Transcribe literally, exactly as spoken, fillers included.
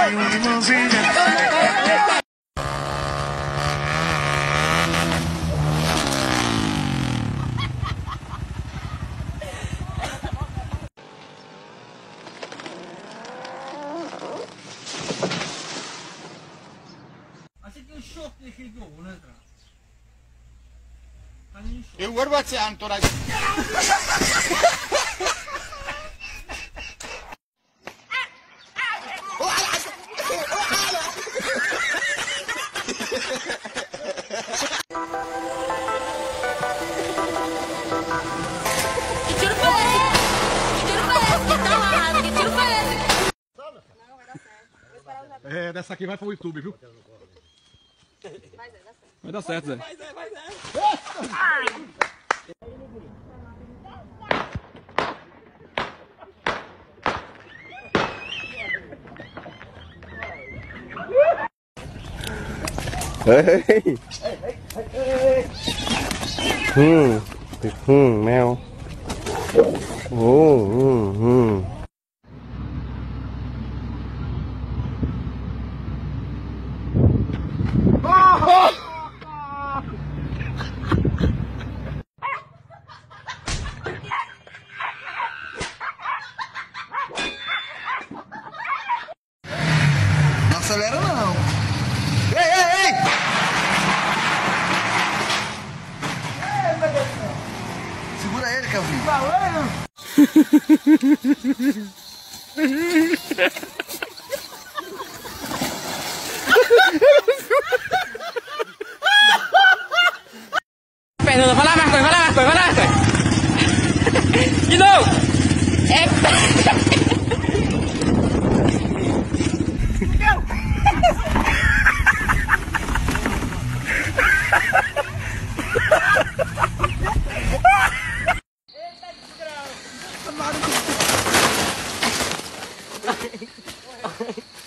Hay un limoncillo. Eu urbați antora. É, dessa aqui vai pro YouTube, viu? Vai dar certo, Zé. Vai, Zé, vai, Zé. Hey. Hmm. Hmm. Mèo. Oh. Hmm. Hmm. Não acelera não. Ei, ei, ei! Segura ele, Kelvinho. Fernanda, vai lá, Marcos, vai lá, Marcos, vai lá, Marcos. De novo. É... Eita,